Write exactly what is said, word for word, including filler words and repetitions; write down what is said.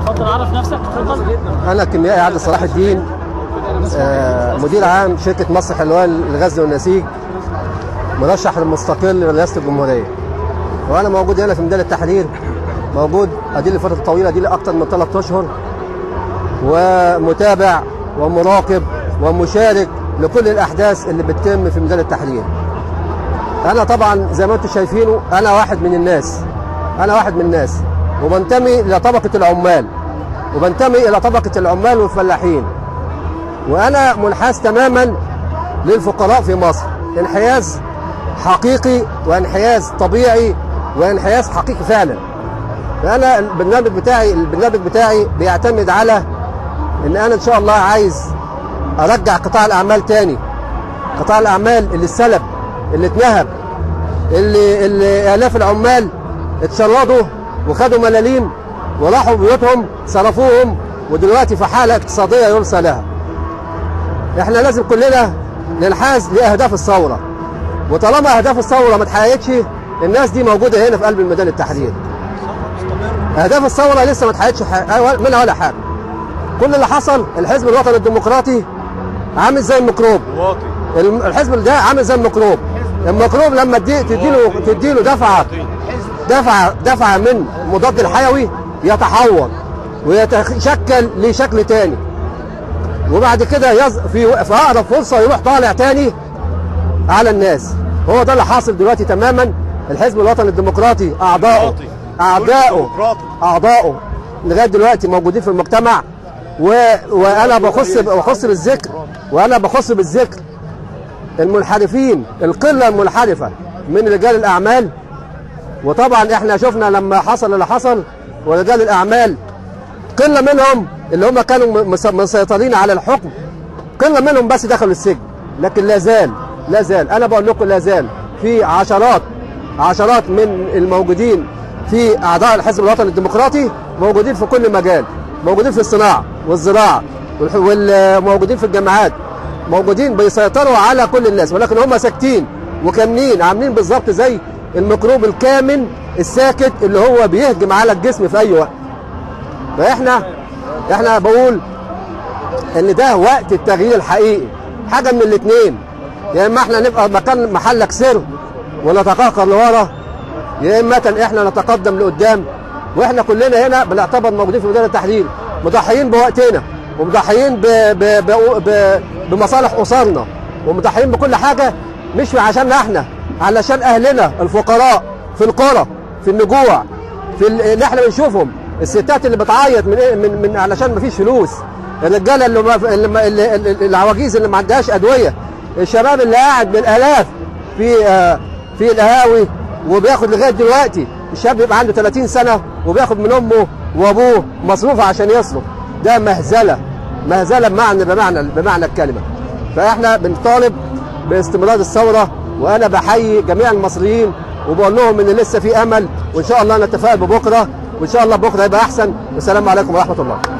اتفضل عرف نفسك. اتفضل. انا الكيميائي عادل صلاح الدين، آه مدير عام شركه مصر حلوان للغزل والنسيج، مرشح المستقل لرئاسه الجمهوريه. وانا موجود هنا في ميدان التحرير، موجود ادي لي فتره طويله، دي لي اكتر من ثلاث اشهر، ومتابع ومراقب ومشارك لكل الاحداث اللي بتتم في ميدان التحرير. انا طبعا زي ما انتم شايفينه، انا واحد من الناس انا واحد من الناس وبنتمي الى طبقه العمال، وبنتمي الى طبقه العمال والفلاحين، وانا منحاز تماما للفقراء في مصر، انحياز حقيقي وانحياز طبيعي وانحياز حقيقي فعلا. فانا البرنامج بتاعي البرنامج بتاعي بيعتمد على ان انا ان شاء الله عايز ارجع قطاع الاعمال تاني، قطاع الاعمال اللي اتسلب، اللي اتنهب، اللي اللي الاف العمال اتشردوا وخدوا ملاليم وراحوا بيوتهم صرفوهم، ودلوقتي في حاله اقتصاديه يرثى لها. احنا لازم كلنا ننحاز لاهداف الثوره، وطالما اهداف الثوره ما اتحققتش، الناس دي موجوده هنا في قلب الميدان التحرير. اهداف الثوره لسه ما اتحققتش منها ولا حاجه. كل اللي حصل، الحزب الوطني الديمقراطي عامل زي الميكروب. الحزب ده عامل زي الميكروب. الميكروب لما تديله تديله دفعه دفعه دفعه من المضاد الحيوي يتحول ويتشكل لشكل تاني، وبعد كده يز... في في اقرب فرصه يروح طالع تاني على الناس. هو ده اللي حاصل دلوقتي تماما. الحزب الوطني الديمقراطي اعضائه اعضائه اعضائه لغايه دلوقتي موجودين في المجتمع، و... وانا بخص بخص بالذكر وانا بخص بالذكر المنحرفين، القله المنحرفه من رجال الاعمال. وطبعا احنا شفنا لما حصل اللي حصل، ورجال الاعمال قله منهم اللي هم كانوا مسيطرين على الحكم، قله منهم بس دخلوا السجن، لكن لا زال لا زال انا بقول لكم لا زال في عشرات عشرات من الموجودين في اعضاء الحزب الوطني الديمقراطي موجودين في كل مجال، موجودين في الصناعه والزراعه والموجودين في الجامعات، موجودين بيسيطروا على كل الناس، ولكن هم ساكتين وكامنين، عاملين بالظبط زي الميكروب الكامن الساكت اللي هو بيهجم على الجسم في اي وقت. فاحنا احنا بقول ان ده وقت التغيير الحقيقي، حاجه من الاثنين، يا اما احنا نبقى مكان محلك سر ونتقهقر لورا، يا اما احنا نتقدم لقدام. واحنا كلنا هنا بنعتبر موجودين في ميدان التحرير مضحيين بوقتنا، ومضحيين ب ب ب ب بمصالح اسرنا، ومضحيين بكل حاجه، مش عشاننا احنا، علشان اهلنا الفقراء في القرى، في النجوع، في اللي احنا بنشوفهم، الستات اللي بتعيط من من, من علشان ما فيش فلوس، الرجاله اللي, اللي, اللي, اللي العواجيز اللي ما عندهاش ادويه، الشباب اللي قاعد بالالاف في آه في القهاوي وبياخد لغايه دلوقتي، الشاب بيبقى عنده ثلاثين سنه وبياخد من امه وابوه مصروف عشان يصرف. ده مهزله مهزله بمعنى بمعنى بمعنى الكلمه. فاحنا بنطالب باستمرار الثوره، وانا بحيي جميع المصريين وبقول لهم ان لسه في امل، وان شاء الله نتفائل ببكره، وان شاء الله بكره يبقى احسن. والسلام عليكم ورحمه الله.